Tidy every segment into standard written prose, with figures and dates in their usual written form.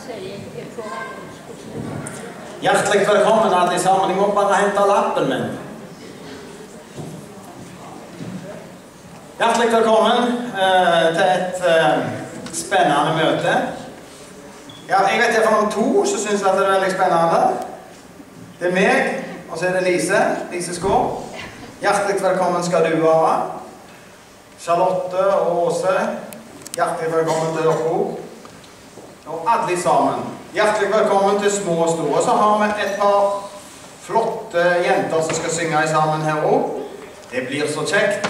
Hjertelig velkommen alle sammen. Jeg må bare hente lappen min. Hjertelig velkommen til et spennende møte. Ja, jeg vet jeg om to som synes at det er veldig spennende. Det er meg, og så er det Lise Skår. Hjertelig velkommen skal du være. Charlotte og Åse, hjertelig velkommen til dere. Og alle sammen. Hjertelig velkommen til små og store. Så har vi et par flotte jenter som skal synge sammen her også. Det blir så kjekt.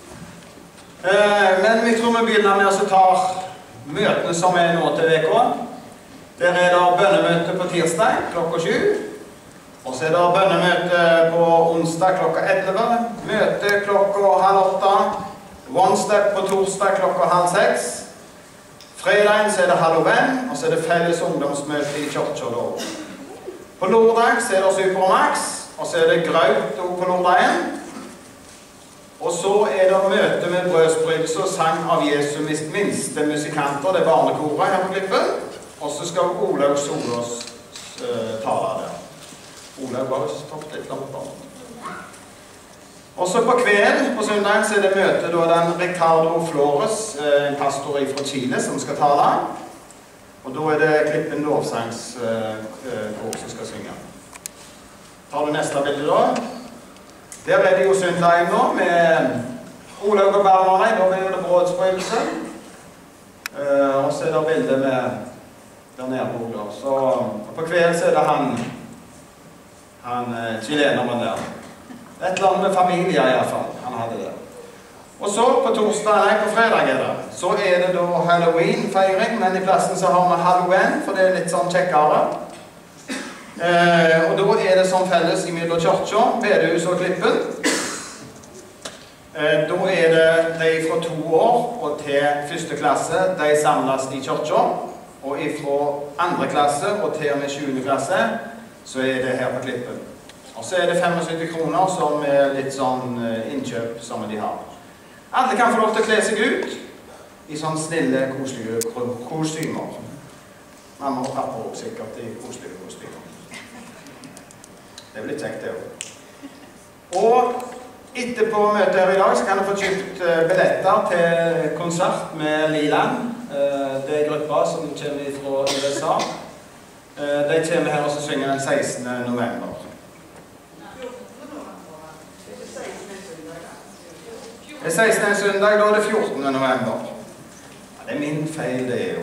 Men vi tror vi begynner med å ta møtene som er nå til veka. Der er det bønnemøte på tirsdag klokka 7. Og så er det bønnemøte på onsdag klokka 11. Møte klokka 7:30. One Step på torsdag klokka 5:30. Fredagen så er det Halloween, og så er det felles ungdomsmøte i kirka da. På lørdag så er det Supermax, og så er det Graut på lørdagen. Og så er det møte med brødsbrytelse og sang av Jesu minste musikanter, det er barnekoret her på klippen. Og så skal Olaug Solås tale der. Olaug var jo stoppet litt langt da. Og så på kvelden, på søndag, så er det møte da den Ricardo Flores, en pastor fra Chile, som skal tale. Og da er det Klippen lovsangskor som skal synge. Tar du neste bilde da? Der er det jo søndag nå, med Olaug og Bernhard, da blir det brødsprøvelse. Og så er det bilde med der nede på Olaug. Så på kvelden så er det han chileneren der. Et eller annet med familie i hvert fall, han hadde det. Og så på fredag er det. Så er det da Halloween-feiring, men i plassen så har vi Halloween, for det er litt sånn kjekkere. Og da er det sånn felles i mellom kirka, bedehus og klippen. Da er det de fra 2 år og til 1. klasse, de samles i kirka. Og fra 2. klasse og til og med 7. klasse, så er det her på klippen. Og så er det 75 kroner som er litt sånn innkjøp som de har. Alle kan få lov til å kle seg ut i sånne snille, koselige kostymer. Mamma og pappa også sikkert i koselige kostymer. Det blir kjekt det også. Og etterpå møtet her i dag så kan du få kjøpt billetter til konsert med Liland. Det er gruppa som kommer fra USA. De kommer her og så synger den 16. november. Det er 16. søndag, da er det 14. november. Ja, det er min feil, det er jo.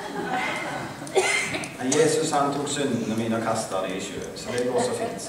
Men Jesus han tok syndene mine og kastet dem i sjøen, så det går så fint.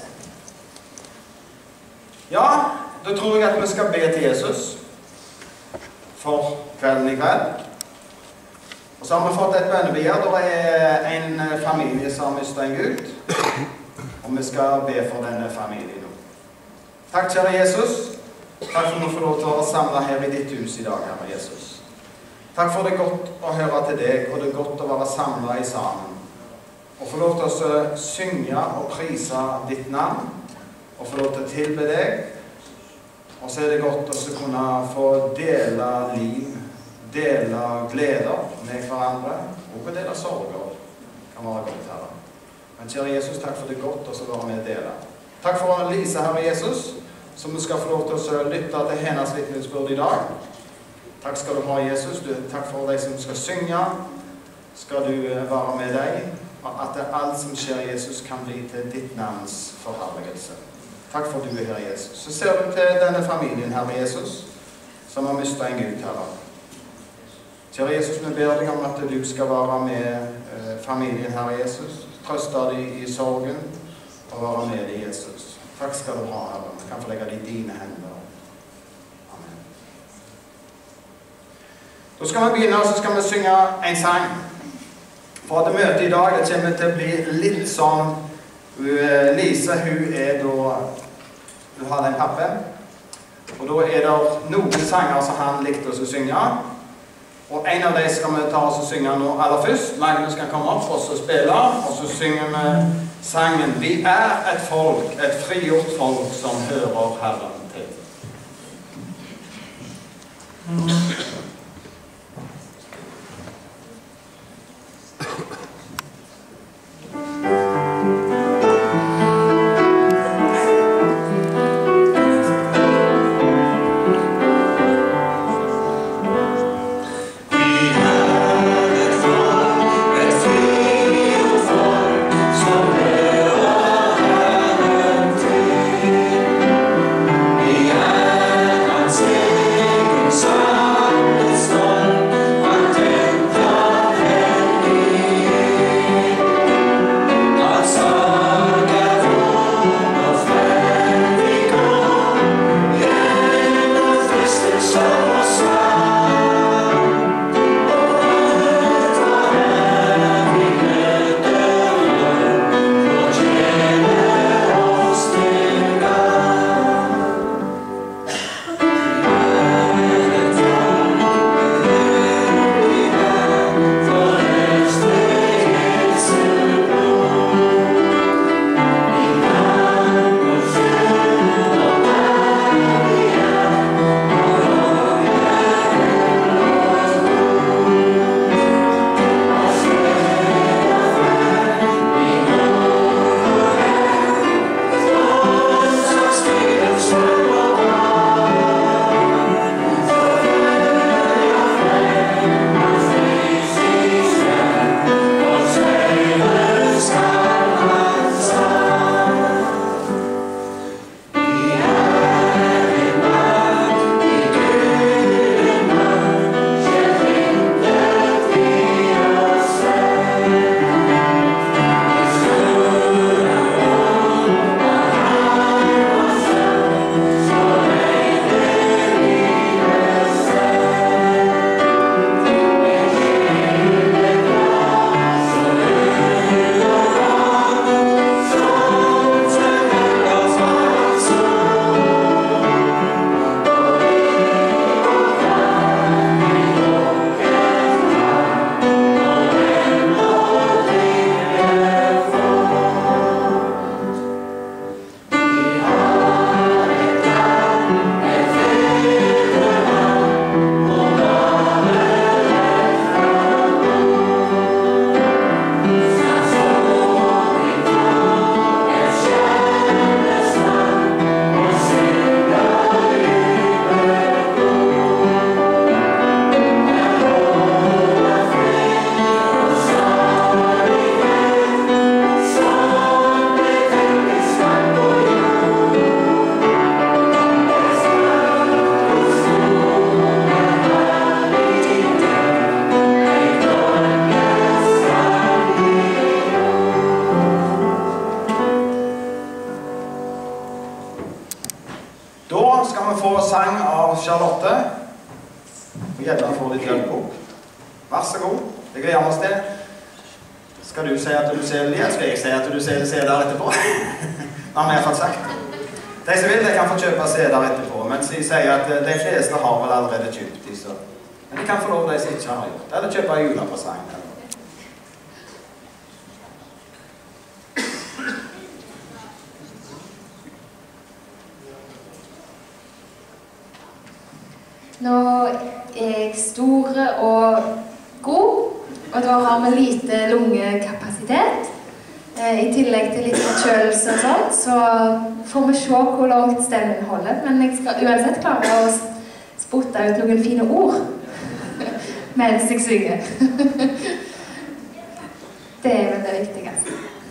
Ja, da tror jeg at vi skal be til Jesus for kvelden i kveld. Og så har vi fått et bønnebegjær. Det er en familie som har mistet en gutt, og vi skal be for denne familien nå. Takk, kjære Jesus. Takk for at vi får lov til å være samlet her i ditt hus i dag, Herre Jesus. Takk for det godt å høre til deg, og det er godt å være samlet sammen. Og få lov til å synge og prise ditt navn, og få lov til å tilbe deg. Og så er det godt å kunne få dele liv, dele gleder med hverandre, og dele sorger. Det kan være godt, Herre. Men kjære Jesus, takk for det godt å være med og dele. Takk for Lise, Herre Jesus, som vi skal få lov til å lytte til hennes vitnesbyrd i dag. Takk skal du ha, Jesus. Takk for de som skal synge. Skal du være med deg, og at alt som skjer, Jesus, kan bli til ditt navns forherligelse. Takk for du er her, Jesus. Så ser du til denne familien, Herre Jesus, som har mistet en Gud, Herre. Kjære Jesus, vi ber deg om at du skal være med familien, Herre Jesus. Trøste deg i sorgen, og være med deg, Jesus. Takk skal du ha, Herre. Vi kan få legge det i dine hender. Amen. Da skal vi begynne, og så skal vi synge en sang. For at møtet i dag, det kommer til å bli litt sånn, Lise, hun er da, hun har den pappen, og da er det noen sanger som han likte oss å synge, og en av de skal vi ta oss og synge nå aller først. Magnus kan komme opp for oss og spille, og så synger vi sangen «Vi er et folk, et frigjort folk som hører Herren til». sang av Charlotte. Og gjerne får litt hjelp opp. Vær så god. Det gleder vi oss til. Skal du si at du ser det, eller skal jeg si at du ser det der etterpå? Nå har vi i hvert fall sagt. De som vil, de kan få kjøpe CD-er etterpå, mens de sier at de fleste har vel allerede kjøpt de, så. Men de kan få lov de som ikke har gjort det, eller kjøpe julepresang. Nå er jeg store og god, og da har vi lite lungekapasitet. I tillegg til litt forkjølelse og sånt, så får vi se hvor langt stemmen holder. Men jeg skal uansett klare å spotte ut noen fine ord mens jeg synger. Det er vel det viktigste.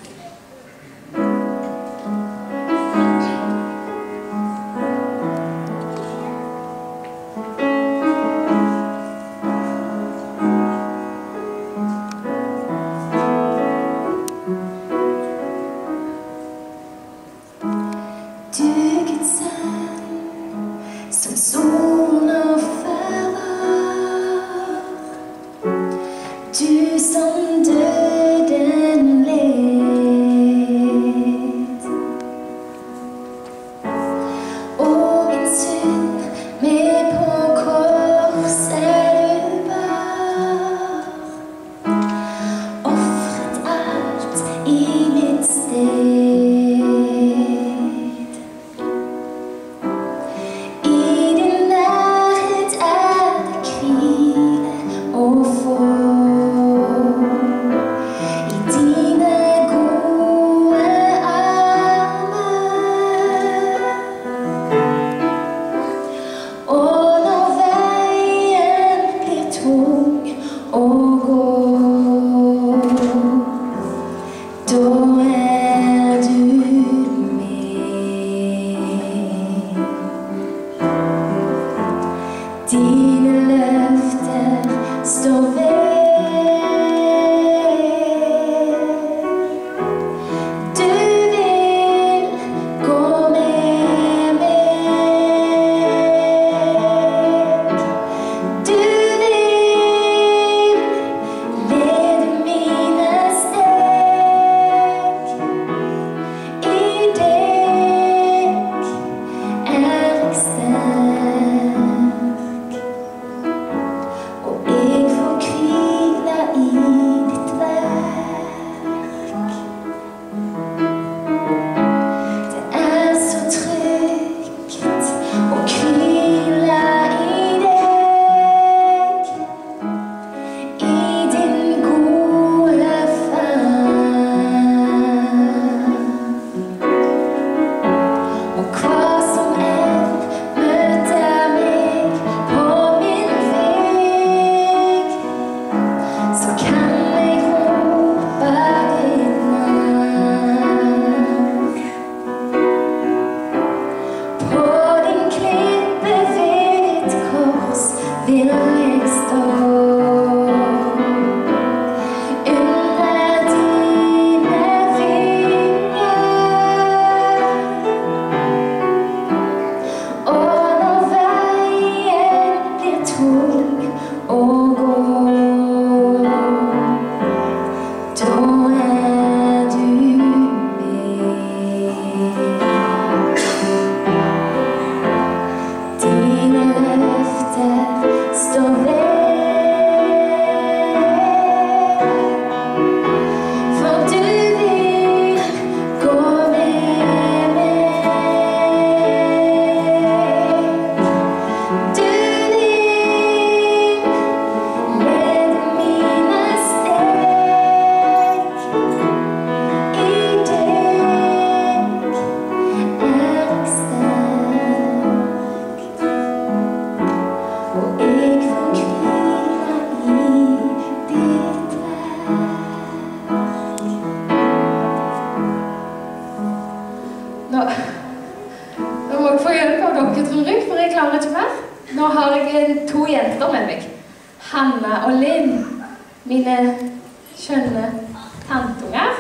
Nå har jeg to jenter med meg. Hanna og Linn, mine skjønne tantunger.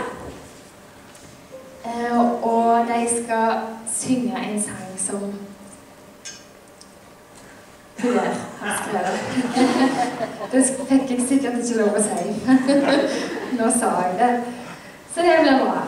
Og de skal synge en sang som Det fikk jeg sikkert ikke lov å si. Nå sa jeg det. Så det blir bra.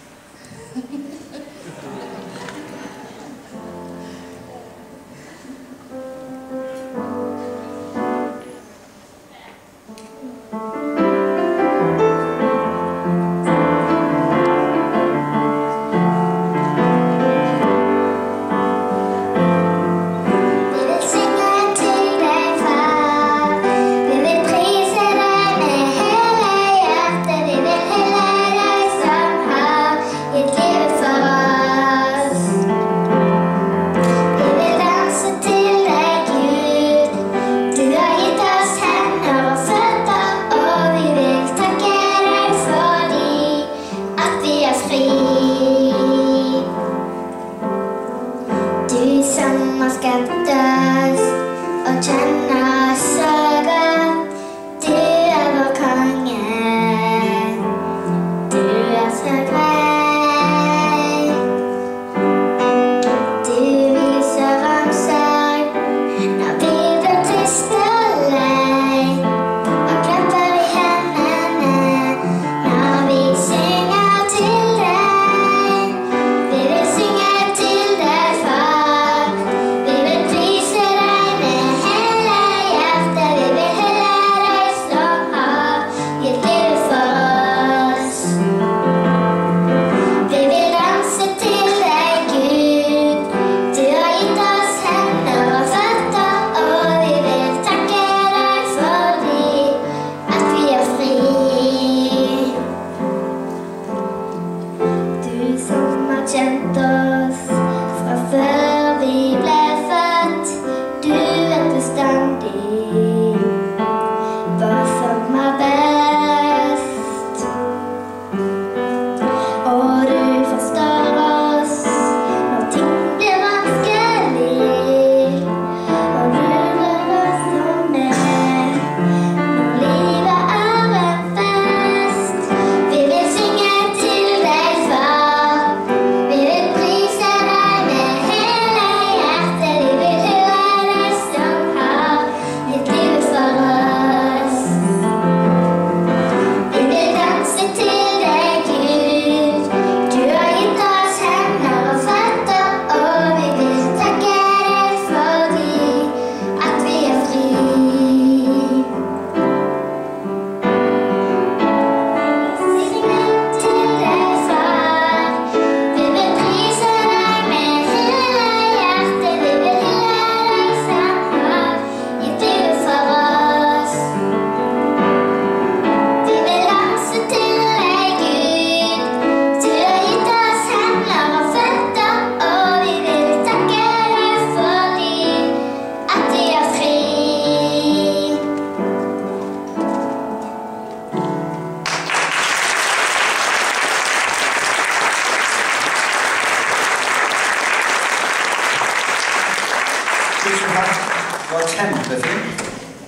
Kjempefint.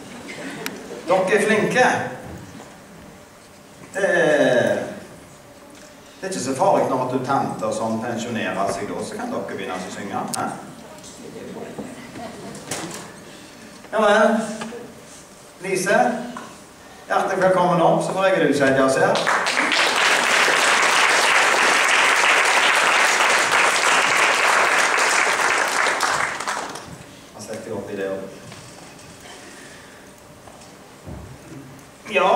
Dere er flinke. Det er ikke så farlig når du tanter som pensjonerer seg da, så kan dere begynne å synge. Ja vel. Lise, hjertelig velkommen opp, så får jeg du sette oss her. Han setter opp i det også. Ja.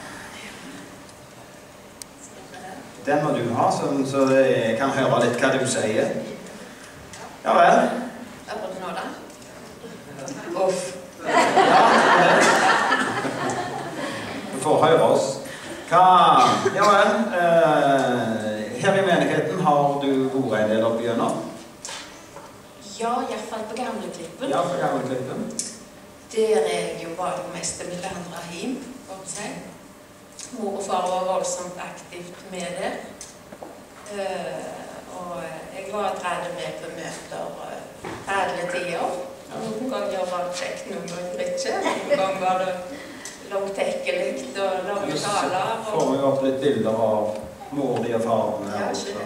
Den må du ha, så jeg kan høre litt hva du sier. Ja vel. Ja, var det nå da? Uff. Ja, du får høre oss. Ja vel. Her i menigheten har du vært en del opp igjennom? Ja, i hvert fall på Gamleklippen. Ja, på Gamleklippen. Der jeg jobbet mest med Landrahim, for å si. Mor og far var voldsomt aktivt med det. Og jeg var drevet med på møter alle tider. Noen ganger var det kjekt, noen ganger ikke. Noen ganger var det langtekkelig og lange taler. Får vi opp litt bilder av mor og faren her også.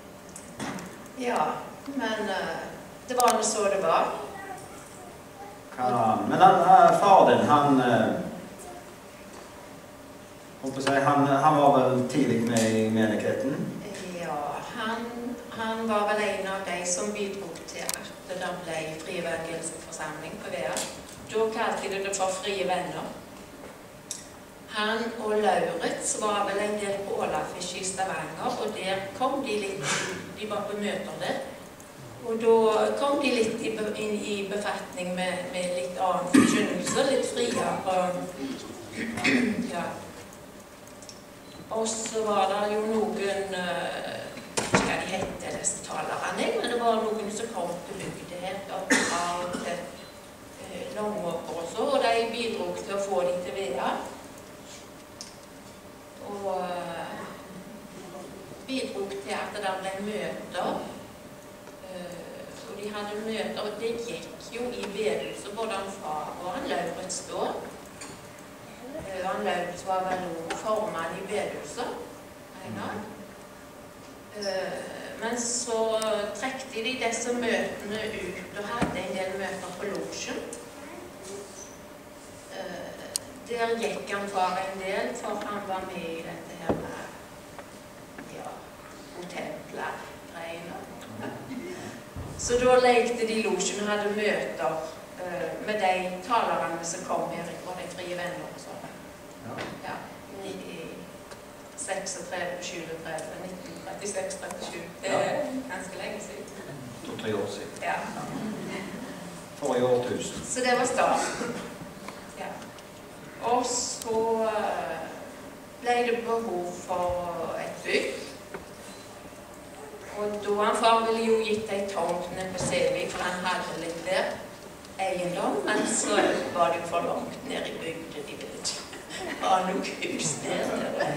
Ja, men det var noe så det var. Men far din, han var vel tidlig med i menigheten? Ja, han var vel en av de som bidrog til at det ble Fri Evangelisk Forsamling på Vea. Da kalte de det for Frie Venner. Han og Lauritz var vel en del på Ålafisk i Stavanger, og der kom de litt, de var på møter der. Og da kom de litt inn i befatning med litt annen forkynnelse, litt friere. Ja. Og så var det jo noen, hva de hette disse talerne, men det var noen som kom til bygget her, og til Longåker og så, og de bidrog til å få de til Vea. Og bidrog til at det der ble møter. Og de hadde møter, og det gikk jo i bedehuset, både han far og han Lauritz da. Han Lauritz var vel noen formann i bedehuset en gang. Men så trekte de disse møtene ut og hadde en del møter på losjen. Der gikk han far en del, for han var med i dette her med hotellgreiene. Så da lekte de losjen og hadde møter med de talerne som kom her fra de Frie Venner og sånn. Ja, i 36, 37, 1936, 37. Det er ganske lenge siden. 2-3 år siden. Ja. Forrige årtusen. Så det var starten. Ja. Og så ble det behov for et bygg. Og da han far ville jo gitt de tomtene på Selvik, for han hadde litt der eiendom, men så var det jo for langt ned i bygden, de ville ikke ha noe hus der.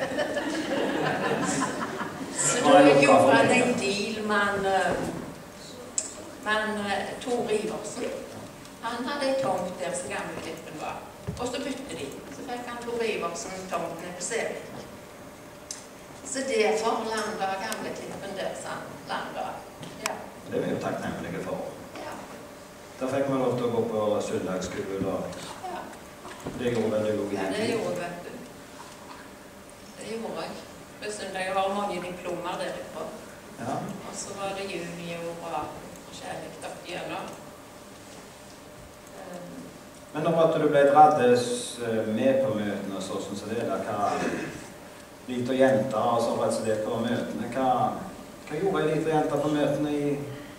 Så da gjorde han en deal med Tor Iversen. Han hadde en tomt der som Gamle-Klippen var. Og så bytte de. Så fikk han Tor Iversen tomtene på Selvik. Så derfor landa Gamle-Klippen der landa. Ja. Det er vi jo takknemlige for. Ja. Da fikk vi lov til å gå på søndagsskole. Ja. Det gjorde vel du også? Ja, det gjorde vet du. Det gjorde jeg. På søndag jeg har mange diplomer derifra. Ja. Og så var det junior og forskjellig opp igjennom. Men når at du ble draddes med på møtene og sånn som det der, hva lite jenter og så rett som det på møtene, hva gjorde ei lite jenter på møtene i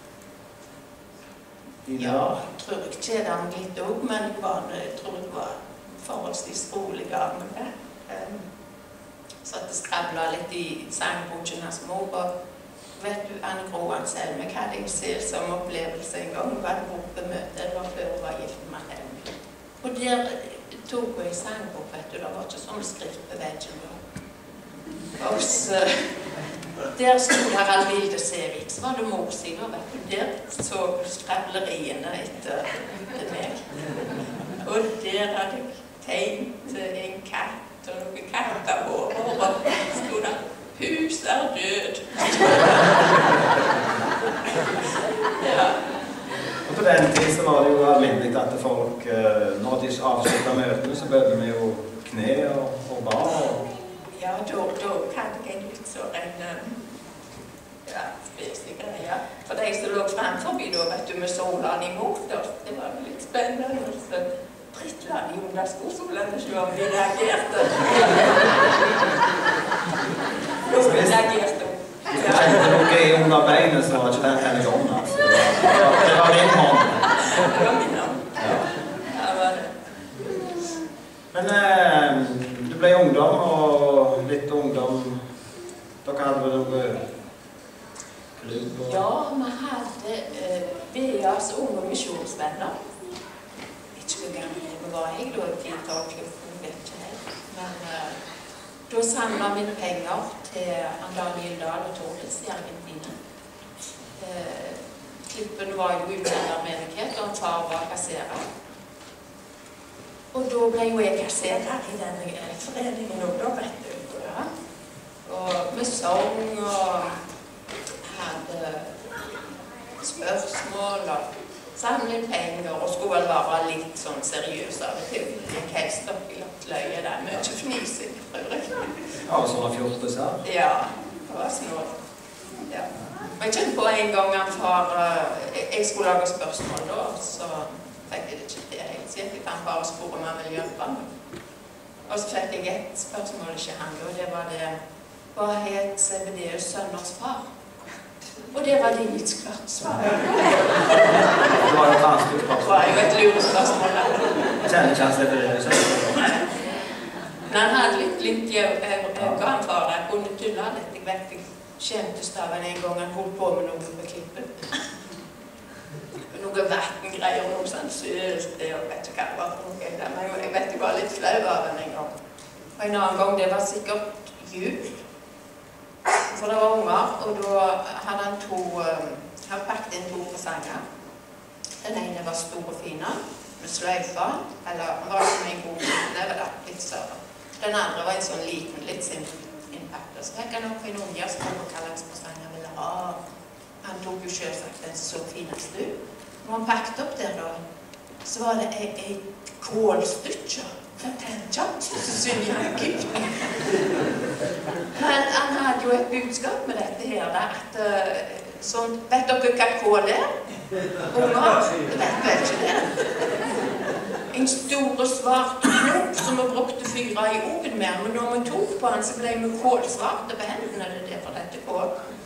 Ja, jeg tror jeg kjeder meg litt også, men jeg tror jeg var forholdsvis rolig av med det. Så at det skravlet litt i sangboken hans mor, og vet du, Anne Groan selv, men hva jeg ser som opplevelse en gang, var det på møte, det var før hun var gift med henne. Og der tok hun i sangbok, vet du, det var ikke sånn skrift på veggen. Og så, der stod Harald Vilde Sevik, så var det mor sin, og vet du, der så skravleriene etter meg. Og der hadde jeg tegnet en katt og noen kattehår, og stod der, hus er død. Ja. Og på den tid så var det jo alminnelig at folk, når de avsluttet møtene, så bødde vi jo kne og bar. Ja, da hadde jeg litt sånn spesielle greier. For de som lå fremfor da, vet du, med solene imot oss, det var litt spennende. Så drittla de under skosolene, så om de reagerte. Jo, de reagerte. Hvis du kjente noe i under beinet, så var ikke den henne gående, altså. Det var din hånd. Det var min hånd. Ja, var det. Men du ble ungdom, og litt ungdom. Dere hadde vel noe klubb? Ja, vi hadde Veas unge misjonsvenner. Ikke hvor gammel vi var jeg, da 10-12, vet ikke helt. Men da samlet vi penger til Daniel Dahl og Torles i Argentina. Klippen var jo utsendermenighet, og far var kasserer. Og da ble jo jeg kasserer i denne foreningen, og da vet du. Ja. Og vi sang og hadde spørsmål og samle litt penger, og skulle vel være litt sånn seriøs av og til. Jeg helst opp i løye, det er mye fnising, tror jeg. Ja, sånne fjortes her. Ja, det var snå. Ja. Og jeg kjente på en gang han far, jeg skulle lage spørsmål da, så fikk jeg det ikke til helt sikkert. Han bare spurte om han ville hjelpe meg. Og så fikk jeg et spørsmål ikke han, og det var det, hva het Zebedeus sønners far? Og det var det litt klart svar. Det var jo et vanskelig spørsmål. Det var jo et lurespørsmål der. Kjenner ikke han Zebedeus? Men han hadde litt glimt i øynene, han far, jeg kunne tulle litt. Jeg vet ikke. Kjentestaven en gang han holdt på med noe på klippet. Noe vattengreier, noe sånn sølt, og vet ikke hva det var for noe. Men jeg vet jeg var litt flau av den en gang. Og en annen gang, det var sikkert jul. For det var unger, og da hadde han pakket inn 2 presanger. Den ene var stor og fin, med sløyfa, eller han var som en god neve da, litt større. Den andre var en sånn liten, litt simpel. Så fikk han opp en unge som kom på hva slags presang han ville ha. Han tok jo selvsagt den som så finest ut. Når han pakket opp der da, så var det en kålstykke. Så synes jeg Egypten. Men han hadde jo et budskap med dette her, at sånn, vet dere hva kål er? Unger, vet vel ikke det. En store svart knopp som vi brukte fyra i ogen med, men når vi tok på han, så ble vi kålsvarte på hendene, det er derfor dette kål.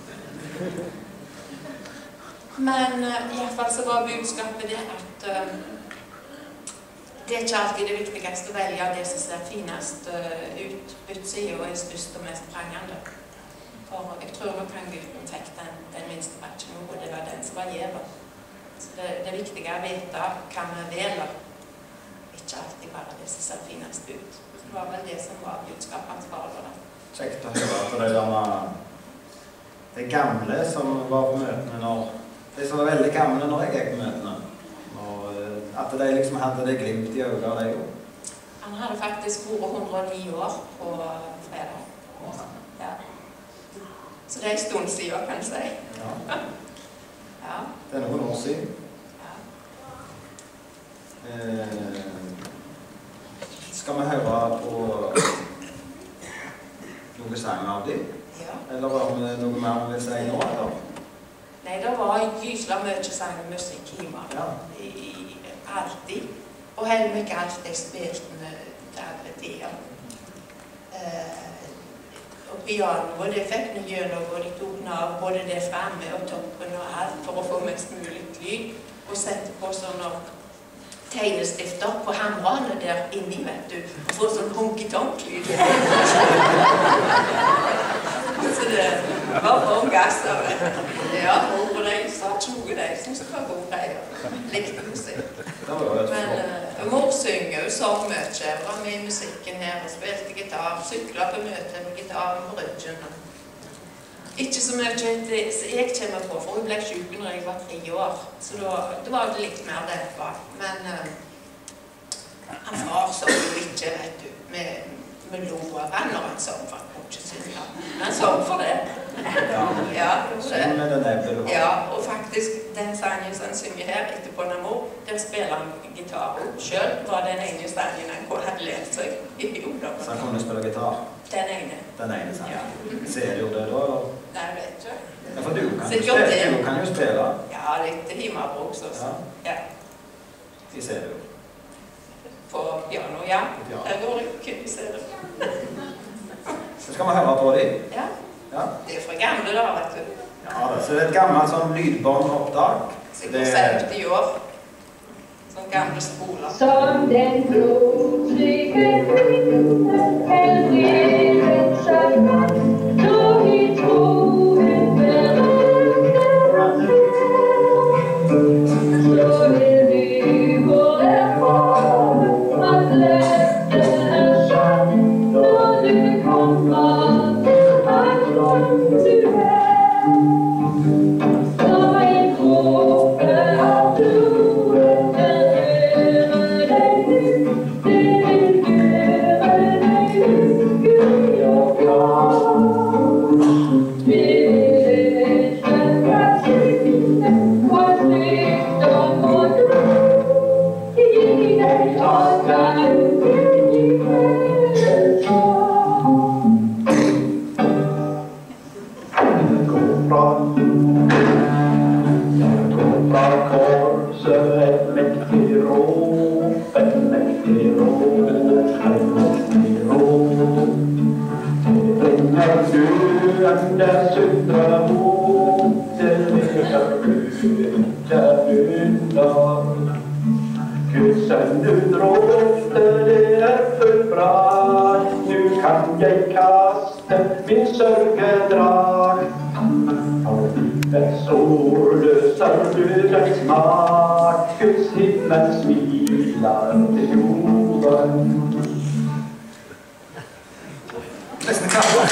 Men i hvert fall så var budskapet det at det er ikke alltid det viktigste å velge det som ser finest ut, utsiden og er størst og mest prangende. For jeg tror nok han gutten fikk den minste batchen, og det var den som var gjever. Så det viktige er å vite hva vi veler. Ikke alltid bare det som ser finest ut. Det var vel det som var budskapet hans far. Kjekt å høre at det gamle som var på møtene når, de som var veldig gamle når jeg gikk på møtene, og at de liksom hadde det glimt i øynene av deg jo. Han hadde faktisk vært 109 år på fredag. Ja. Så det er en stund siden, kan jeg si. Ja. Ja. Det er noen år siden. Skal vi høre på noen sanger av dem? Ja. Eller var det noe mer vi vil si nå, eller? Nei, det var gysla mye sang og musikk hjemme. Ja. Alltid. Og heller ikke alt jeg spilte med daglig tida. Og pianoet, det fikk vi gjennom, og de tok av både det fremme og toppen og alt for å få mest mulig lyd. Og sette på sånne tegnestifter på hamrene der inni, vet du. Og få sånn honky-tonk-lyd. Så det var for gass av det. Ja, og de sa tjoge de, synes jeg var gode greier. Likte musikk. Men mor synger jo så mye. Jeg var med i musikken her og spilte gitar, syklet på møte med gitaren på ryggen. Ikke så mye så jeg kommer på, for hun ble syk når jeg var 3 år. Så det var litt mer derfra. Men han far så jo ikke, vet du, med lo av han når han sang for han kunne ikke synge. Men han sang for det. Ja, og faktisk den sangen som han synger her etterpå når mor, der spiller han gitar selv. Var den ene sangen han hadde lært seg i ungdommen. Så han kunne spille gitar? Den ene. Den ene sangen? Ja. Ser du det da, eller? Nei, vet du. Ja, for du kan jo spille. Ja, litt himmelbruks også. Ja. Vi ser det jo. På piano, ja. Der går det kun i stedet. Så skal vi høre på dem? Ja. Det er fra gamle da, vet du. Ja, så det er et gammelt sånn lydbåndopptak. Sikkert 70 år. Sånn gamle spoler. Som den blodtrygge helbredet seg, så vi troen berømte, så vil vi gå erfare at løftet er sant når du kommer til at om du er. Som en kråke av blodet det vil gjøre deg lykkelig og Når døende sundrer mot det ligger der under. Guds sønn utropte, det for bra. Nu kan jeg kaste min sørgedrag. Men så løser dødens makt, Guds himmel smiler til jorden. Nesten klapper.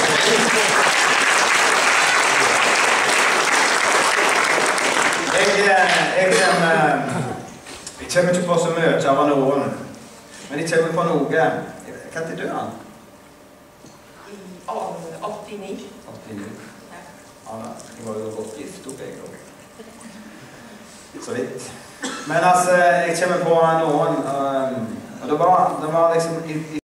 Jeg kommer ikke på så mye av noen, men jeg kommer på noe. Hva til dør han? I 89. 89. Ja, jeg var jo godt gift opp, jeg også. Så vidt. Men altså, jeg kommer på noen, og det var liksom